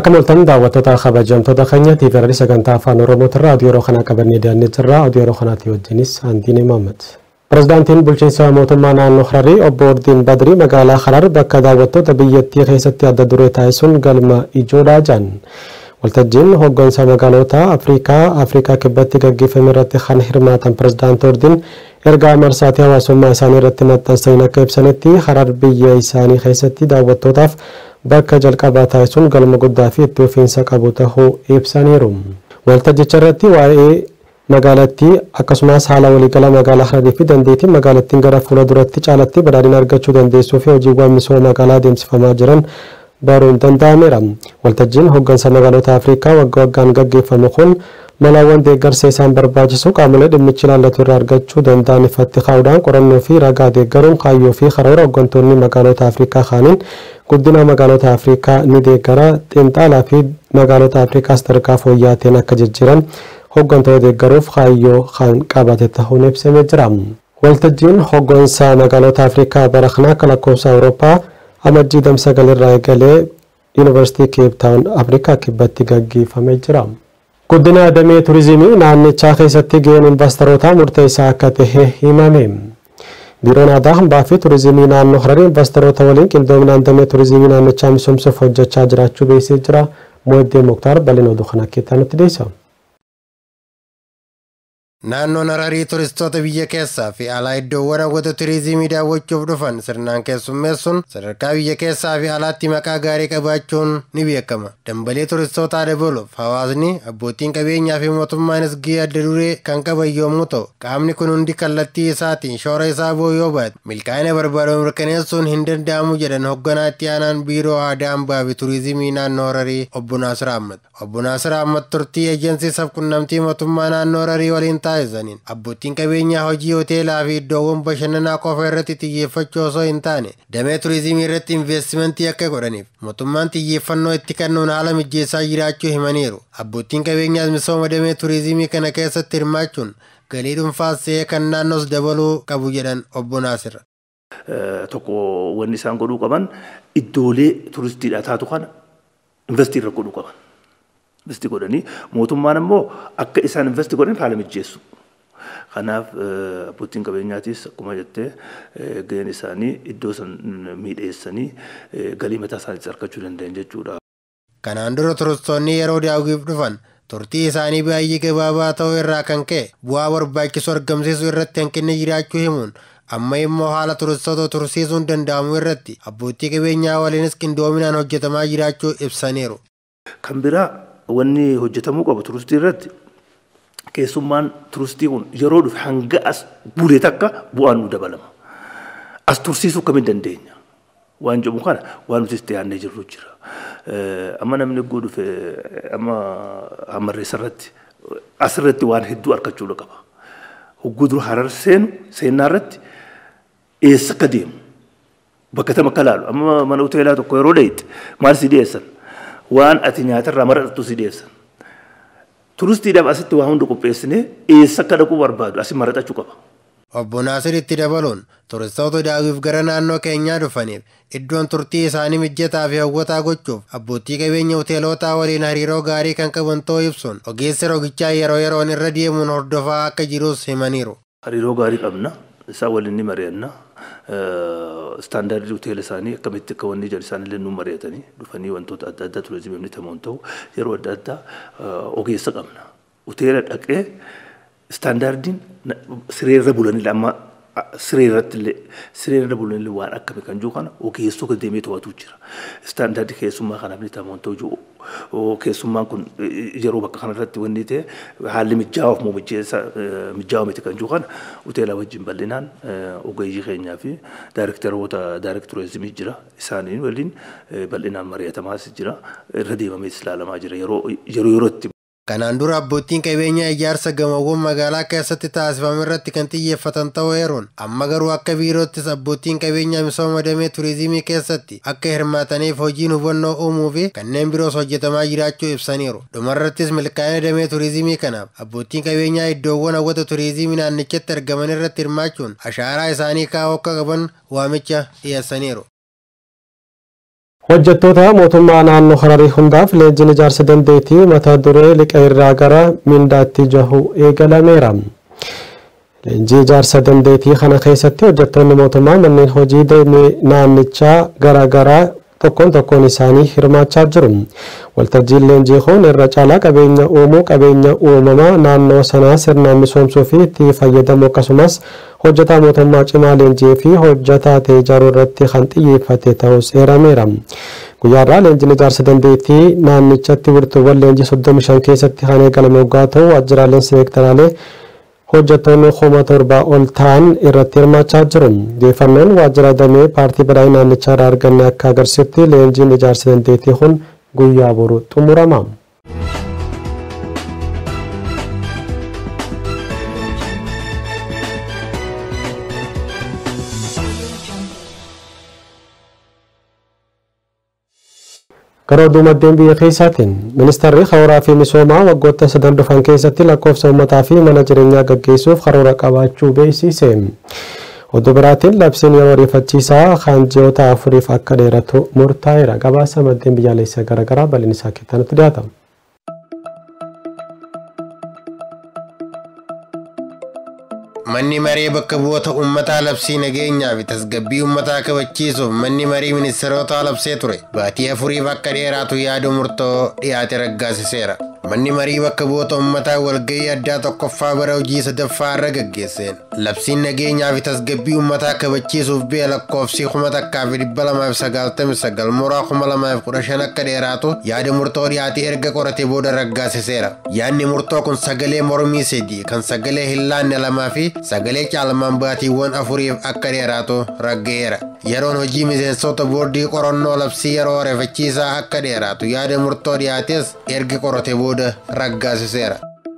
Akamaltan daawwattoota kabajamtoota keenyaatiif irratti sagantaa afaan Oromootirraa Odiyoo kana qabannee dhiyaanneerra Odiyoo kanaatti wajjinis Antiinee Mohaammed. Pireezidaantiin bulchiinsa mootummaa naannoo Hararii obbo Ordiin Badrii magaalaa Harar bakka daawwattoota biyyattii keessatti adda duree taasisuun galma ijoodhaa jiran. Waltajjiin hoggansa magaalota Afrikaa kibbatti gaggeeffame irratti kan hirmaatan Pireezidaantii Ordiin ergaa marsaatii hawaasummaa isaanii irratti maxxansanii akka ibsanitti Harar biyya isaanii keessatti daawwattootaaf bakka jalqabaa taasisuun galma guddaa fi itti fufiinsa qabu ta'uu ibsaniiru. Waltajjicha irratti waa'ee magaalattii akkasumas haala waliigala magaalaa Hararii fi dandeettii magaalattiin gara fuula duratti caalatti badhaadhina argachuu dandeessuu fi hojiiwwan misooma magaalaa adeemsifamaa jiran baruun danda'ameera. Waltajjiin hoggansa magaalota Afrikaa waggaan gaggeeffamu kun malaawwan deeggarsa isaan barbaachisu qaamolee dhimmichi ilaallatu irraa argachuu danda'an ifatti kaa'uudhaan qorannoo fi ragaa deeggaruun kaayyoo fi karoora hoggantoonni magaalota Afrikaa kaaniin guddina magaalota Afrikaa ni deeggara xiinxalaa fi magaalota Afrikaa sadarkaa fooyyaateen akka jijjiiran hoggantoota deeggaruuf kaayyoo kan qabate ta'uun ibsamee jira. Waltajjiin hoggansa magaalota Afrikaa bara kana akka lakkoofsa Awurooppaa amajjii 9 irraa eegalee Yuunivarsiitii Keep Town Afrikaa kibbatti gaggeeffamee jira. Guddina damee turizimii naannichaa keessatti gaheen investoroota murteessaa akka ta'e himame. Biiroon aadaa hambaa fi turizimii naannoo Hararii investoroota waliin qindoominaan damee turizimii naannichaa misoomsuuf hojjechaa jiraachuu beeksisee jira. Mo'eddee Muktaar bal'ina oduu kana keessatti nutti dhiyeessa. Naannoon Hararii turistoota biyya keessaa fi alaa iddoowwan hawwata turizimii daawwachuuf dhufan sirnaan keessummeessuun sadarkaa biyya keessaa fi alaatti maqaa gaarii qabaachuun ni beekama. Dambalii turistootaa dabaluuf hawaasni abbootiin qabeenyaa fi mootummaanis gahee adda duree kan qaban yommuu ta'u qaamni kun hundi kallattii isaatiin shoora isaa ba'uu yoo baate milkaa'ina barbaadamu mirkaneessuun hin danda'amu jedhan hoogganaa itti aanaan biiroo aadaa hambaa fi turizimii naannoo Hararii obbo Naasir Ahmad. Obbo Naasir Ahmad turtii eejensii sabquunnamtii mootummaa naannoo Hararii waliin taasisaniin abbootiin qabeenyaa hojii hoteelaa fi iddoowwan bashannanaa qofa irratti xiyyeeffachuu osoo hin taane damee turizimii irratti investimentii akka godhaniif mootummaan xiyyeeffannoo itti kennuun haala mijeessaa jiraachuu himaniiru. Abbootiin qabeenyaas misooma damee turizimii kana keessatti hirmaachuun galii dhuunfaas ta'ee kan naannoos dabaluu qabu jedhan obbo Naasir. Tokko wanni isaan godhuu qaban iddoolee turistiidhaa taatu kana investii irra godhuu qaban. Investi godhanii mootummaan immoo akka isaan investi godhan haala mijeessu. Kanaaf abbootiin qabeenyaatis akkuma jettee gaheen isaanii iddoo san miidheessanii galii mataa isaaniitti argachuu danda'an jechuudha. Kanaan dura turistoonni yeroo daawwiif dhufan turtii isaanii baay'ee gabaabaa ta'uu irraa kan ka'e bu'aa barbaachisu argamsiisuu irratti hanqinni jiraachuu himuun amma immoo haala turistoota tursiisuun danda'amu irratti abbootii qabeenyaa waliinis qindoominaan hojjetamaa jiraachuu ibsaniiru. Kan biraa wanni hojjetamuu qabu turistii irratti keessummaan turistii kun yeroo dhufe hanga as bulee takka bu'aan nu dabalama. As tursiisuu akkamiin dandeenya? Waan jedhamu kana waan nuti itti yaadnee jirru jira. Amma namni eeguu dhufe amma hammarreessa irratti asirratti waan hedduu argachuu qaba. Hogguu dura Harar seenaa irratti eessa akka deemu bakka tam akka laalu amma mana hoteelaa tokko yeroo dheeyite maal si dhiyeessan? Waan ati nyaatarraa maradhatu si dhiyeessan. Turistiidhaaf asitti waa hunda qopheessinee eessa akka dhaquu barbaadu asi maradhachuu qaba. Obbo Naasir itti dabaluun turistoota daawwiif gara naannoo keenyaa dhufaniif iddoon turtii isaanii mijataa fi hawwataa gochuuf abbootii qabeenya hoteelotaa waliin hariiroo gaarii kan qaban ta'uu ibsuun ogeessi rogichaa yeroo yeroon irra deemuun hordofaa akka jirus himaniiru. Hariiroo gaarii qabna. Isaa waliin ni mari'anna. Standaardii hoteela isaanii akkamitti akka wanni jedhu isaanillee nu mari'atanii dhufanii wantoota adda addaa turizimii ni tamuun ta'u yeroo adda addaa ogeessa qabna. Hoteela dhaqee standaardiin sireerra bulanillee amma sireerra bulanillee waan akkami kan jiru kana ogeessota deemee to'atu jira. Standaardii keessummaa kanaaf ni tamuun ta'u jiru. Keessummaan kun yeroo bakka kanarratti wanni ta'e haalli mijaa'uuf moo mijaa'u miti kan jiru kana hoteela wajjin bal'inaan ogeeyyii keenyaa fi daayirektaroota jira isaaniin waliin bal'inaan mari'atamaas jira irra deemamees ilaalamaa jira yerootti. Kanaan dura abbootiin qabeenyaa ijaarsa gamoowwan magaalaa keessatti taasifame irratti kan xiyyeeffatan ta'uu eeruun amma garuu akka biiroottis abbootiin qabeenyaa misooma damee turizimii keessatti akka hirmaataniif hojiin hubannoo uumuu fi kanneen biroos hojjetamaa jiraachuu ibsaniiru. Dhumarrattis milkaa'ina damee turizimii kanaaf abbootiin qabeenyaa iddoowwan hawwata turizimii naannichatti argaman irratti hirmaachuun ashaaraa isaanii kaa'uu akka qaban waamicha dhiyeessaniiru. hojjettoota mootummaa naannoo Hararii hundaaf leenjiin ijaarsa dandeettii mata duree liqa irraa gara mindaatti jahu eegalameera. Leenjii ijaarsa dandeettii kana keessatti hojjettoonni mootummaa manneen hojii naannichaa garaagaraa tokkoon isaanii hirmaachaa jiru. Waltajjiin leenjii kun irra caalaa qabeenya uumuu, qabeenya uumamaa naannoo sanaa sirnaan misoomsuu fi itti fayyadamuu akkasumas hojjetaa mootummaa cimaa leenjii fi hojjetaa ta'e ijaaruu irratti kan xiyyeeffate ta'us eerameera. Guyyaarraa leenjiin ijaarsa dandeettii naannichatti wiirtuuwwan leenjii 35 keessatti kan eegalame waggaa ta'u waajjiraaleen seektaraalee hojjettoonni 7,000 ol ta'an irratti hirmaachaa jiru. Odeeffannoon waajjira damee paartii badhaadhinaa naannichaa irraa arganne akka agarsiisutti leenjiin ijaarsa dandeettii kun guyyaa boru xumurama. Gara oduu maddeen biyya keessaatiin ministeerri karooraa fi misoomaa waggoota 3 dhufan keessatti lakkoofsa uummataa fi mana jireenyaa gaggeessuuf karoora qabaachuu beeksise. Oduu biraatiin labsiin yeroo ariifachiisaa kan ji'oota 4f akka dheeratu murtaa'eera. Gabaasa maddeen biyyaalessaa garaagaraa bal'inni isaa keessatti dhiyaata. Manni marii bakka bu'oota uummataa labsii nageenyaa fi tasgabbii uummataa kabachiisuuf manni marii ministeerotaa labsee ture. Baatii 4f akka dheeratu yaada murtoo dhiyaate raggaasiseera. Manni marii bakka bu'oota uummataa walgahii addaa tokkoffaa bara hojii 3ffaa irra gaggeesseen labsiin nageenyaa fi tasgabbii uummataa kabachiisuuf bi'a lakkoofsi 1299 mooraa 2015 akka dheeratu yaada murtoo dhiyaate erga qorate booda raggaasiseera. Yaadni murtoo kun sagalee mormii 3 kan sagalee hin laanne 2 fi sagalee caalmaan baatiiwwan 4f akka dheeratu raggaa'eera. Yeroon hojii miseensota boordii qorannoo labsii yeroo ariifachiisaa akka dheeratu yaada murtoo dhiyaates erga qorate booda raggaasiseera.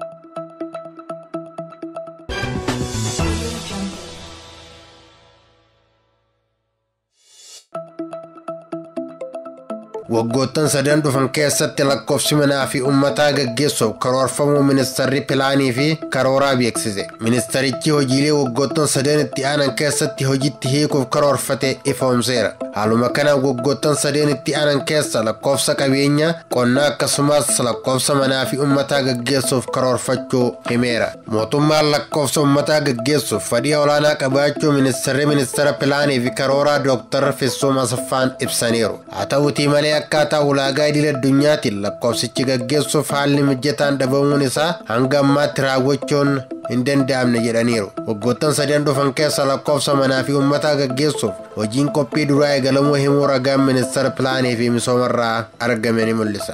Waggoottan 3 dhufan keessatti lakkoofsi manaa fi uummataa gaggeessuuf karoorfamuu ministeerri pilaanii fi karooraa beeksise. Ministeerichi hojiilee waggoottan 3 itti aanan keessatti hojiitti hiikuuf karoorfate ifoomseera. Haaluma kanaan waggoottan 3 itti aanan keessa lakkoofsa qabeenya qonnaa akkasumas lakkoofsa manaa fi uummataa gaggeessuuf karoorfachuu himeera. Mootummaan lakkoofsa uummataa gaggeessuuf fedhii olaanaa qabaachuu ministeera pilaanii fi karooraa Dr. Fissuum Asaffaan ibsaniiru. Haa ta'uutii malee akkaataa ulaagaa idil addunyaatiin lakkoofsichi gaggeessuuf haalli mijataan dhabamuun isaa hanga ammaatti raawwachuun hin danda'amne jedhaniiru. Waggoottan 3 dhufan keessa lakkoofsa manaa fi uummataa gaggeessuuf hojiin qophii duraa eegalamuu himuu ragaan ministeera pilaanii fi misoomarraa argame ni mul'isa.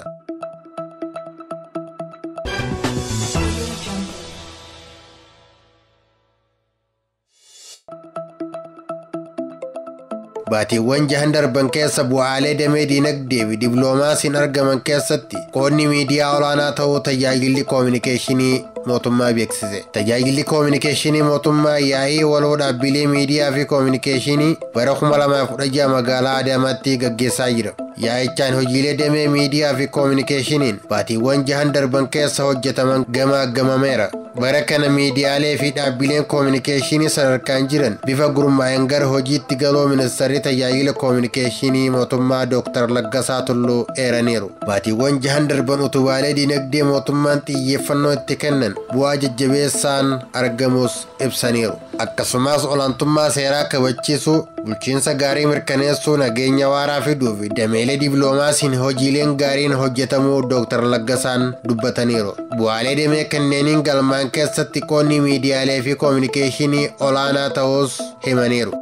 Baatiiwwan 6 darban keessa bu'aalee damee diinagdee fi dippiloomaasiin argaman keessatti qoodni miidiyaa olaanaa ta'uu tajaajilli koominikeeshinii mootummaa beeksise. Tajaajilli koominikeeshinii mootummaa yaa'ii waloo dhaabbilee miidiyaa fi koominikeeshinii bara 2016 magaalaa Adaamaatti gaggeessaa jira. Yaa'ichaan hojiilee damee miidiyaa fi koominikeeshiniin baatiiwwan 6 darban keessa hojjetaman gamaagamameera. Bara kana miidiyaalee fi dhaabbileen koominikeeshinii sadarkaan jiran bifa gurmaa'een gara hojiitti galuu ministeerri tajaajila koominikeeshinii mootummaa Dr. Laggasaa Tulluu eeraniiru. Baatiiwwan 6 darban utubaalee diinagdee mootummaan xiyyeeffannoo itti kennan bu'aa jajjabeessaan argamus ibsaniiru. Akkasumas olaantummaa seeraa kabachiisuu, bulchiinsa gaarii mirkaneessuu, nageenya waaraa fiduu fi dameelee dippiloomaasiin hojiileen gaariin hojjetamuu Dr. Laggasaan dubbataniiru. Bu'aalee damee kanneeniin galmaan keessatti qoodni miidiyaalee fi koominikeeshinii olaanaa ta'us himaniiru.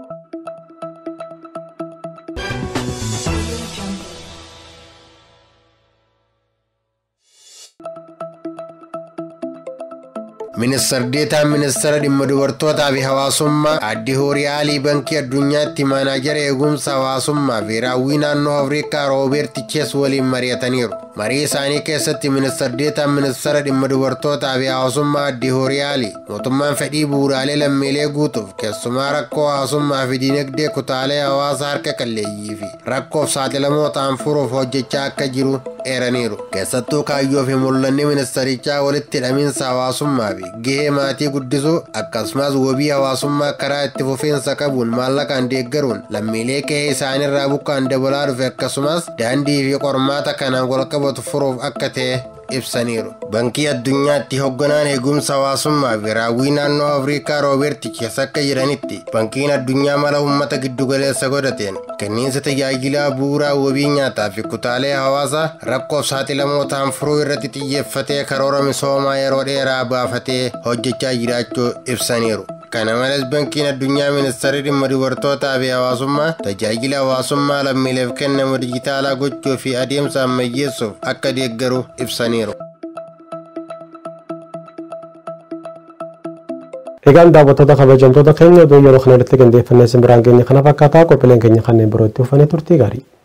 Ministeerri ministeera dhimma dubartootaa fi hawaasummaa Aadde Hooriyaalii Bankii Addunyaatti maanaajara eegumsa hawaasummaa fi raawwii naannoo Afrikaa Rooberti Chees waliin mari'ataniiru. Marii isaanii keessatti ministeerri ministeera dhimma dubartootaa fi hawaasummaa Aadde Hooriyaalii mootummaan fedhii bu'uuraalee lammiilee guutuuf keessumaa rakkoo hawaasummaa fi diinagdee kutaalee hawaasaa harka qalleeyyii fi rakkoof saaxilamoo ta'an furuuf hojjechaa akka jiru eeraniiru. Keessattuu kaayyoo fi mul'anni ministarichaa walitti hidhamiinsa hawaasummaa fi gahee maatii guddisuu akkasumas wabii hawaasummaa karaa itti fufiinsa qabuun maallaqaan deeggaruun lammiilee qe'ee isaaniirraa buqqaan dabalaa dhufe akkasumas daandii fi qormaata kanaan wal qabatu furuuf akka ta'e ibsaniiru. Bankii addunyaatti hoogganaan eegumsa hawaasummaa fi raawwii naannoo Afrikaa Rooberti keessa akka jiranitti bankiin addunyaa mala uummata giddugaleessa godhateen kenniinsa tajaajila bu'uuraa wabii nyaataa fi kutaalee hawaasaa rakkoof saaxilamootaan furuu irratti xiyyeeffatee karoora misoomaa yeroo dheeraa baafatee hojjechaa jiraachuu ibsaniiru. Kana malees bankiin addunyaa ministeerri dhimma dubartootaa fi hawaasummaa tajaajila hawaasummaa lammiileef kennamu dijitaalaa gochuu fi adeemsa ammayyeessuuf akka deeggaru ibsaniiru. Egaan daawwattoota kabajamtoota keenya oduu yeroo kana irratti qindeeffannee isin biraan geenye kana fakkaataa qophiileen keenya kanneen birootti uffanee turtii gaarii.